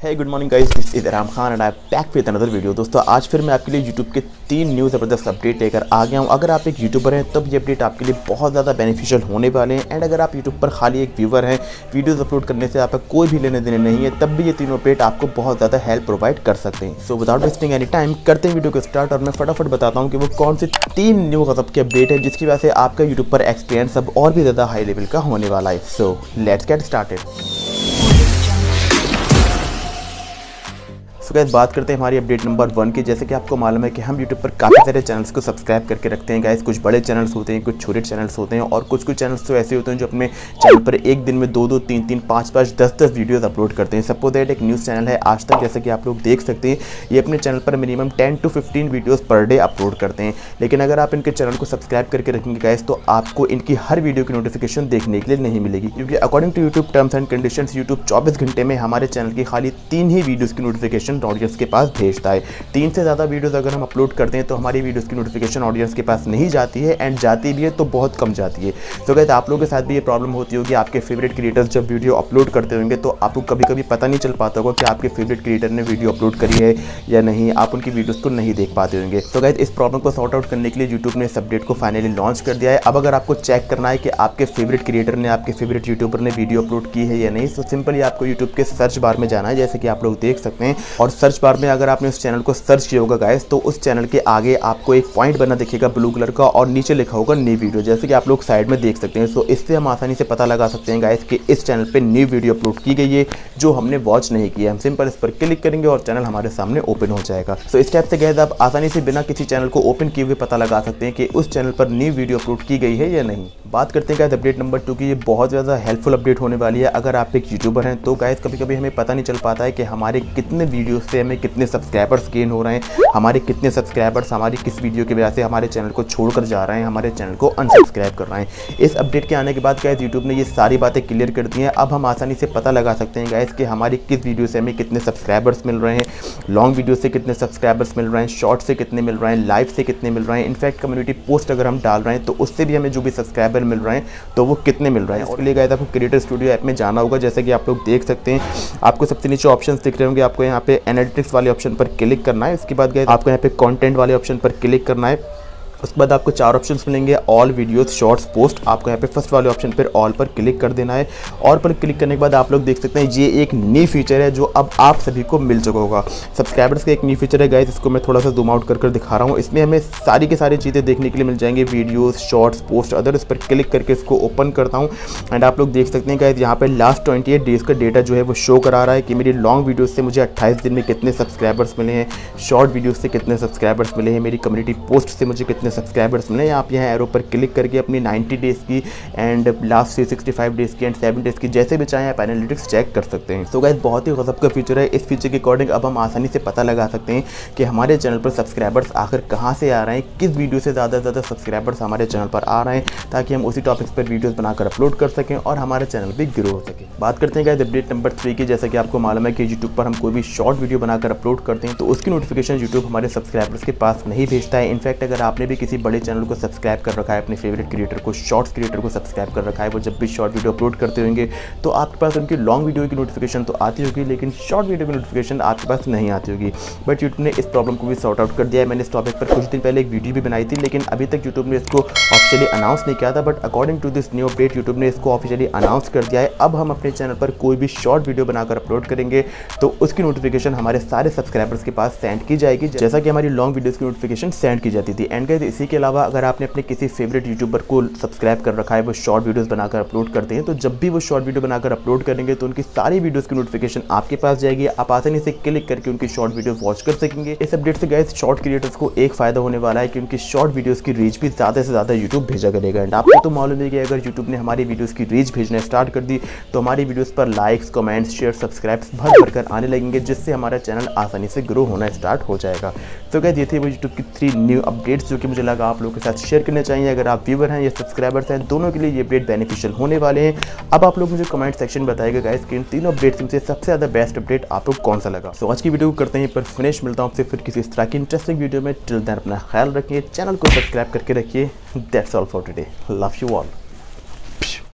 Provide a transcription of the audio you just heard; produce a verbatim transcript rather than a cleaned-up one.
Hey good morning guys, this is Ram Khan and I am back with another video. दोस्तों आज फिर मैं आपके लिए यूट्यूब के तीन न्यू ज़बरदस्त अपडेट लेकर आ गया हूं। अगर आप एक यूट्यूबर हैं तब ये अपडेट आपके लिए बहुत ज़्यादा बेनिफिशियल होने वाले हैं, एंड अगर आप यूट्यूब पर खाली एक व्यूवर हैं, वीडियोस अपलोड करने से आपका कोई भी लेने देने नहीं है, तब भी ये तीनों अपडेट आपको बहुत ज़्यादा हेल्प प्रोवाइड कर सकते हैं। So without wasting any time करते हैं वीडियो को स्टार्ट, और मैं फटाफट बताता हूँ कि वो कौन से तीन न्यू गज़ब के अपडेट है जिसकी वजह से आपका यूट्यूब पर एक्सपीरियंस अब और भी ज़्यादा हाई लेवल का होने वाला है। So let's get started. So guys बात करते हैं हमारी अपडेट नंबर वन की। जैसे कि आपको मालूम है कि हम यूट्यूब पर काफ़ी सारे चैनल्स को सब्सक्राइब करके रखते हैं गाइस। कुछ बड़े चैनल्स होते हैं, कुछ छोटे चैनल्स होते हैं, और कुछ कुछ चैनल्स तो ऐसे होते हैं जो अपने चैनल पर एक दिन में दो दो तीन तीन पाँच पाँच दस दस वीडियोस अपलोड करते हैं। सपोज दैट एक न्यूज़ चैनल है आज तक, जैसे कि आप लोग देख सकते हैं, ये अपने चैनल पर minimum ten to fifteen videos per day upload करते हैं। लेकिन अगर आप इनके चैनल को सब्सक्राइब करके रखेंगे गाइस तो आपको इनकी हर वीडियो की नोटिफिकेशन देखने के लिए नहीं मिलेगी, क्योंकि according to YouTube terms and conditions YouTube चौबीस घंटे में हमारे चैनल की खाली तीन ही वीडियोज़ की नोटिफिकेशन ऑडियंस के पास भेजता है। तीन से ज़्यादा वीडियोस अगर हम अपलोड करते हैं तो हमारी वीडियोस की नोटिफिकेशन ऑडियंस के पास नहीं जाती है, एंड जाती भी है तो बहुत कम जाती है। तो गाइस आप लोगों के साथ भी ये प्रॉब्लम होती होगी। आपके फेवरेट क्रिएटर्स जब वीडियो अपलोड करते होंगे तो आपको कभी कभी पता नहीं चल पाता होगा कि आपके फेवरेट क्रिएटर ने वीडियो अपलोड करी है या नहीं, आप उनकी वीडियोस को नहीं देख पाते होंगे। तो गाइस इस प्रॉब्लम को सॉर्ट आउट करने के लिए यूट्यूब ने इस अपडेट को फाइनली लॉन्च कर दिया है। अब अगर आपको चेक करना है कि आपके फेवरेट क्रिएटर ने, आपके फेवरेट यूट्यूबर ने वीडियो अपलोड की है या नहीं, तो सिंपली आपको यूट्यूब के सर्च बार में जाना है, जैसे कि आप लोग देख सकते हैं। और सर्च बार में अगर आपने उस चैनल को सर्च किया होगा गाइस तो उस चैनल के आगे आपको एक पॉइंट बना दिखेगा ब्लू कलर का, और नीचे लिखा होगा न्यू वीडियो, जैसे कि आप लोग साइड में देख सकते हैं। सो इससे हम आसानी से पता लगा सकते हैं गाइस कि इस चैनल पे न्यू वीडियो अपलोड की गई है जो हमने वॉच नहीं किया। हम सिंपल इस पर क्लिक करेंगे और चैनल हमारे सामने ओपन हो जाएगा। सो इस टाइप से गाइस आप आसानी से बिना किसी चैनल को ओपन किए हुए पता लगा सकते हैं कि उस चैनल पर न्यू वीडियो अपलोड की गई है या नहीं। बात करते हैं गाइस अपडेट नंबर टू की। ये बहुत ज़्यादा हेल्पफुल अपडेट होने वाली है अगर आप एक यूट्यूबर हैं तो। गाइस कभी कभी हमें पता नहीं चल पाता है कि हमारे कितने वीडियो से हमें कितने सब्सक्राइबर्स गेन हो रहे हैं, हमारे कितने सब्सक्राइबर्स हमारी किस वीडियो की वजह से हमारे चैनल को छोड़कर जा रहे हैं, हमारे चैनल को अनसब्सक्राइब कर रहे हैं। इस अपडेट के आने के बाद गाइस यूट्यूब ने ये सारी बातें क्लियर कर दी हैं। अब हम आसानी से पता लगा सकते हैं गाइस कि हमारी किस वीडियो से हमें कितने सब्सक्राइबर्स मिल रहे हैं, लॉन्ग वीडियो से कितने सब्सक्राइबर्स मिल रहे हैं, शॉर्ट से कितने मिल रहे हैं, लाइव से कितने मिल रहे हैं, इनफैक्ट कम्युनिटी पोस्ट अगर हम डाल रहे हैं तो उससे भी हमें जो भी सब्सक्राइबर मिल रहे हैं तो वो कितने मिल रहे हैं। इसके लिए गाइस आपको क्रिएटर स्टूडियो ऐप में जाना होगा, जैसे कि आप लोग देख सकते हैं। आपको सबसे नीचे ऑप्शन दिख रहे होंगे, आपको यहाँ पे एनालिटिक्स वाले ऑप्शन पर क्लिक करना है। उसके बाद गाइस आपको यहाँ पे कंटेंट वाले ऑप्शन पर क्लिक करना है। उसके बाद आपको चार ऑप्शंस मिलेंगे, ऑल वीडियोस, शॉर्ट्स, पोस्ट। आपको यहाँ पे फर्स्ट वाले ऑप्शन पर ऑल पर क्लिक कर देना है। और पर क्लिक करने के बाद आप लोग देख सकते हैं ये एक न्यू फीचर है जो अब आप सभी को मिल चुका होगा। सब्सक्राइबर्स का एक न्यू फीचर है गाइस, इसको मैं थोड़ा सा जूम आउट कर कर दिखा रहा हूँ। इसमें हमें सारी की सारी चीज़ें देखने के लिए मिल जाएंगी, वीडियोज़, शॉर्ट्स, पोस्ट, अदर। इस पर क्लिक करके इसको ओपन करता हूँ, एंड आप लोग देख सकते हैं गाइस यहाँ पर लास्ट ट्वेंटी एट डेज़ का डेटा जो है वो शो करा रहा है कि मेरी लॉन्ग वीडियो से मुझे अट्ठाईस दिन में कितने सब्सक्राइबर्स मिले हैं, शॉर्ट वीडियो से कितने सब्सक्राइबर्स मिले हैं, मेरी कम्युनिटी पोस्ट से मुझे कितने सब्सक्राइबर्स मिले हैं। आप यहाँ एरो पर क्लिक करके अपनी नाइन्टी डेज़ की and last three sixty five days की एंड सेवन डेज़ की जैसे भी चाहें आप एनालिटिक्स चेक कर सकते हैं। तो गाइस बहुत ही गजब का फीचर है। इस फीचर के अकॉर्डिंग अब हम आसानी से पता लगा सकते हैं कि हमारे चैनल पर सब्सक्राइबर्स आखिर कहाँ से आ रहे हैं, किस वीडियो से ज़्यादा से ज़्यादा सब्सक्राइबर्स हमारे चैनल पर आ रहे हैं, ताकि हम उसी टॉपिक्स पर वीडियोज़ बनाकर अपलोड कर सकें और हमारा चैनल भी ग्रो हो सके। बात करते हैं गाइस अपडेट नंबर थ्री की। जैसा कि आपको मालूम है कि यूट्यूब पर हम कोई भी शॉर्ट वीडियो बनाकर अपलोड करते हैं तो उसकी नोटिफिकेशन यूट्यूब हमारे सब्सक्राइबर्स के पास नहीं भेजता है। इनफैक्ट अगर आपने भी किसी बड़े चैनल को सब्सक्राइब कर रखा है, अपने फेवरेट क्रिएटर को, शॉर्ट्स क्रिएटर को सब्सक्राइब कर रखा है, वो जब भी शॉर्ट वीडियो अपलोड करते होंगे तो आपके पास उनकी लॉन्ग वीडियो की नोटिफिकेशन तो आती होगी, लेकिन शॉर्ट वीडियो की नोटिफिकेशन आपके पास नहीं आती होगी। बट यूट्यूब ने इस प्रॉब्लम को भी सॉर्ट आउट कर दिया है। मैंने इस टॉपिक पर कुछ दिन पहले एक वीडियो भी बनाई थी, लेकिन अभी तक यूट्यूब ने इसको ऑफिशियली अनाउंस नहीं किया था। But according to this new update YouTube ने इसको ऑफिशियली अनाउंस कर दिया है। अब हम अपने चैनल पर कोई भी शॉर्ट वीडियो बनाकर अपलोड करेंगे तो उसकी नोटिफिकेशन हमारे सारे सब्सक्राइबर्स के पास सेंड की जाएगी, जैसा कि हमारी लॉन्ग वीडियोज़ की नोटिफिकेशन सेंड की जाती थी। एंड गाइस इसी के अलावा अगर आपने अपने किसी फेवरेट यूट्यूबर को सब्सक्राइब कर रखा है, वो शॉर्ट वीडियोस बनाकर अपलोड करते हैं, तो जब भी वो शॉर्ट वीडियो बनाकर अपलोड करेंगे तो उनकी सारी वीडियोस की नोटिफिकेशन आपके पास जाएगी। आप आसानी से क्लिक करके उनकी शॉर्ट वीडियो वॉच कर सकेंगे। इस अपडेट से गाइस शॉर्ट क्रिएटर्स को एक फायदा होने वाला है कि उनकी शॉर्ट वीडियोस की रीच भी ज़्यादा से ज़्यादा यूट्यूब भेजा करेगा। एंड आपको तो मालूम है कि अगर यूट्यूब ने हमारी वीडियोज़ की रीच भेजना स्टार्ट कर दी तो हमारी वीडियोज़ पर लाइक्स, कमेंट्स, शेयर, सब्सक्राइब्स भर भर कर आने लगेंगे, जिससे हमारा चैनल आसानी से ग्रो होना स्टार्ट हो जाएगा। तो गाइस ये थे वो यूट्यूब की थ्री न्यू अपडेट्स जो कि मुझे लगा आप लोगों के साथ शेयर करने चाहिए। अगर आप व्यूवर हैं या सब्सक्राइबर्स हैं, दोनों के लिए ये अपडेट बेनिफिशियल होने वाले हैं। अब आप लोग मुझे कमेंट सेक्शन में बताइएगा गाइस कि इन तीनों अपडेट्स में से सबसे ज़्यादा बेस्ट अपडेट आपको कौन सा लगा। सो so, आज की वीडियो को करते हैं पर फिनिश। मिलता हूँ आपसे फिर किसी इस तरह की इंटरेस्टिंग वीडियो में। टिल देन अपना ख्याल रखिए, चैनल को सब्सक्राइब करके रखिए। That's all for today. Love you all.